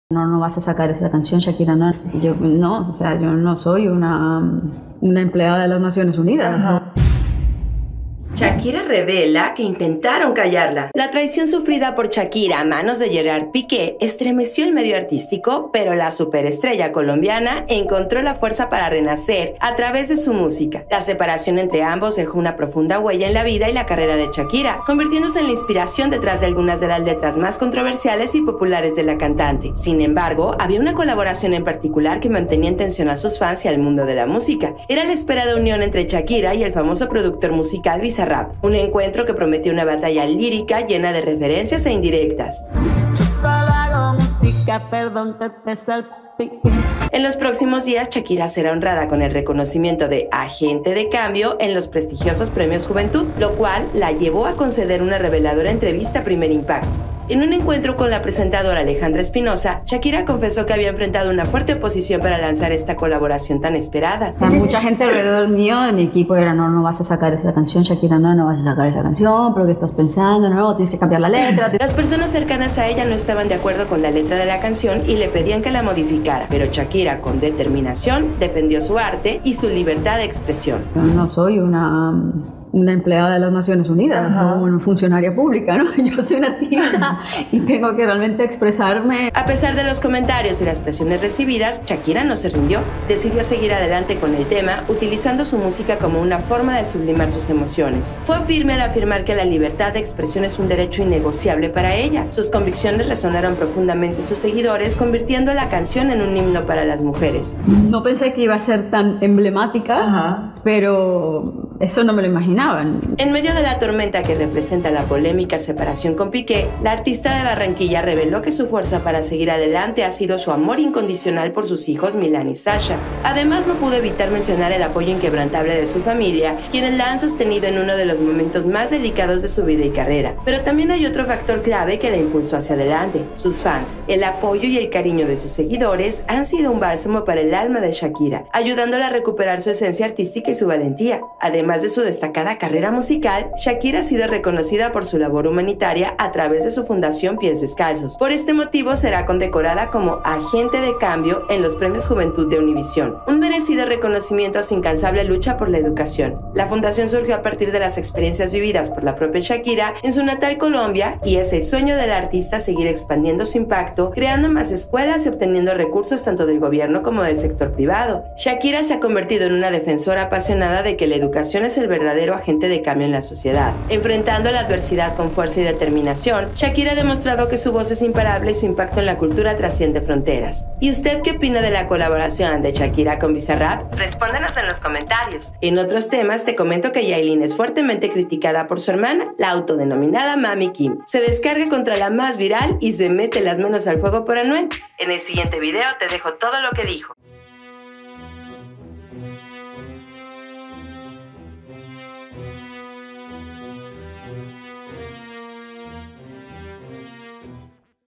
No vas a sacar esa canción, Shakira, no. Yo no soy una empleada de las Naciones Unidas. Ajá. Shakira revela que intentaron callarla. La traición sufrida por Shakira a manos de Gerard Piqué estremeció el medio artístico, pero la superestrella colombiana encontró la fuerza para renacer a través de su música. La separación entre ambos dejó una profunda huella en la vida y la carrera de Shakira, convirtiéndose en la inspiración detrás de algunas de las letras más controversiales y populares de la cantante. Sin embargo, había una colaboración en particular que mantenía en tensión a sus fans y al mundo de la música. Era la esperada unión entre Shakira y el famoso productor musical Bizarrap. Un encuentro que prometió una batalla lírica llena de referencias e indirectas. En los próximos días, Shakira será honrada con el reconocimiento de Agente de Cambio en los prestigiosos Premios Juventud, lo cual la llevó a conceder una reveladora entrevista a Primer Impacto. En un encuentro con la presentadora Alejandra Espinosa, Shakira confesó que había enfrentado una fuerte oposición para lanzar esta colaboración tan esperada. Mucha gente alrededor mío, de mi equipo, era no vas a sacar esa canción, Shakira, no vas a sacar esa canción, pero ¿qué estás pensando? No, tienes que cambiar la letra. Las personas cercanas a ella no estaban de acuerdo con la letra de la canción y le pedían que la modificara, pero Shakira, con determinación, defendió su arte y su libertad de expresión. Yo no soy una empleada de las Naciones Unidas, soy una funcionaria pública, ¿no? Yo soy una artista y tengo que realmente expresarme. A pesar de los comentarios y las presiones recibidas, Shakira no se rindió. Decidió seguir adelante con el tema, utilizando su música como una forma de sublimar sus emociones. Fue firme al afirmar que la libertad de expresión es un derecho innegociable para ella. Sus convicciones resonaron profundamente en sus seguidores, convirtiendo la canción en un himno para las mujeres. No pensé que iba a ser tan emblemática, pero eso no me lo imaginaba. En medio de la tormenta que representa la polémica separación con Piqué, la artista de Barranquilla reveló que su fuerza para seguir adelante ha sido su amor incondicional por sus hijos Milán y Sasha. Además, no pudo evitar mencionar el apoyo inquebrantable de su familia, quienes la han sostenido en uno de los momentos más delicados de su vida y carrera. Pero también hay otro factor clave que la impulsó hacia adelante: sus fans. El apoyo y el cariño de sus seguidores han sido un bálsamo para el alma de Shakira, ayudándola a recuperar su esencia artística y su valentía. Además de su destacada carrera musical, Shakira ha sido reconocida por su labor humanitaria a través de su fundación Pies Descalzos. Por este motivo será condecorada como Agente de Cambio en los Premios Juventud de Univisión, un merecido reconocimiento a su incansable lucha por la educación. La fundación surgió a partir de las experiencias vividas por la propia Shakira en su natal Colombia, y es el sueño del artista seguir expandiendo su impacto, creando más escuelas y obteniendo recursos tanto del gobierno como del sector privado. Shakira se ha convertido en una defensora apasionada de que la educación es el verdadero agente de cambio en la sociedad. Enfrentando la adversidad con fuerza y determinación, Shakira ha demostrado que su voz es imparable y su impacto en la cultura trasciende fronteras. ¿Y usted qué opina de la colaboración de Shakira con Bizarrap? Respóndanos en los comentarios. En otros temas te comento que Yailin es fuertemente criticada por su hermana, la autodenominada Mami Kim. Se descarga contra la más viral y se mete las manos al fuego por Anuel. En el siguiente video te dejo todo lo que dijo.